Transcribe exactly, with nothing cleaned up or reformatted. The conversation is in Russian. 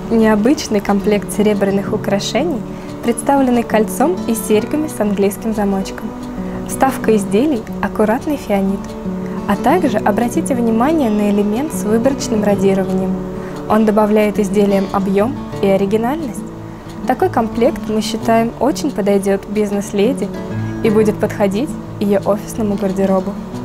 Необычный комплект серебряных украшений, представленный кольцом и серьгами с английским замочком. Вставка изделий – аккуратный фианит. А также обратите внимание на элемент с выборочным радированием. Он добавляет изделиям объем и оригинальность. Такой комплект, мы считаем, очень подойдет бизнес-леди и будет подходить ее офисному гардеробу.